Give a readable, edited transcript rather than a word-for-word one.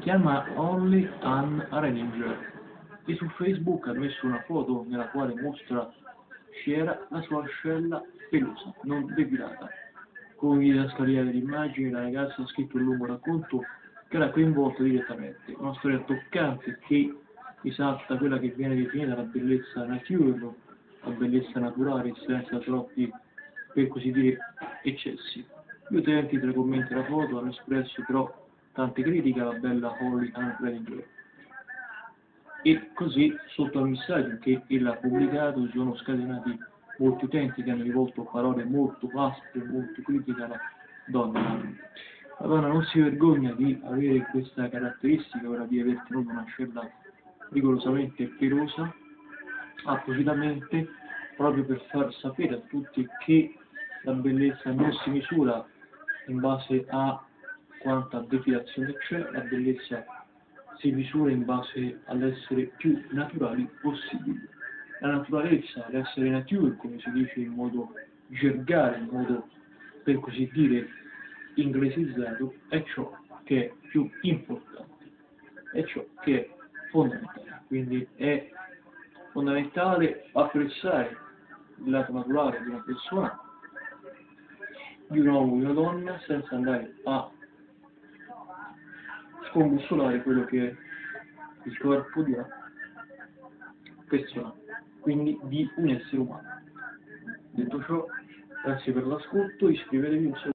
chiama Holly Ann Renninger e su Facebook ha messo una foto nella quale mostra scera la sua ascella pelosa, non depilata. Con didascalia dell'immagine la ragazza ha scritto un lungo racconto che l'ha coinvolta direttamente, una storia toccante che esalta quella che viene definita la bellezza nature, la bellezza naturale senza troppi, per così dire, eccessi. Gli utenti tra i commenti e la foto hanno espresso però tante critiche alla bella Holly Ann Renninger. E così, sotto al messaggio che ella ha pubblicato, si sono scatenati molti utenti che hanno rivolto parole molto aspre, molto critiche alla donna. La donna non si vergogna di avere questa caratteristica, ora di aver tenuto un'ascella rigorosamente pelosa, appositamente, proprio per far sapere a tutti che la bellezza non si misura in base a quanta depilazione c'è, la bellezza si misura in base all'essere più naturali possibili. La naturalezza, l'essere nature, come si dice in modo gergale, in modo per così dire inglesizzato, è ciò che è più importante, è ciò che è fondamentale. Quindi è fondamentale apprezzare il lato naturale di una persona, di un uomo o di una donna, senza andare a scombussolare quello che è il corpo di una persona, quindi di un essere umano. Detto ciò, grazie per l'ascolto, iscrivetevi, un saluto.